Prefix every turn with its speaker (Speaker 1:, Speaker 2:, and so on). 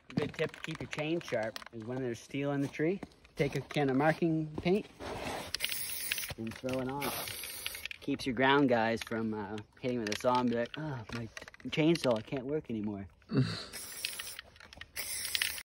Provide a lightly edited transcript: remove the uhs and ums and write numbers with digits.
Speaker 1: A good tip to keep your chain sharp is when there's steel in the tree, take a can of marking paint and throw it on. Keeps your ground guys from hitting with a saw and be like, oh, my chainsaw can't work anymore.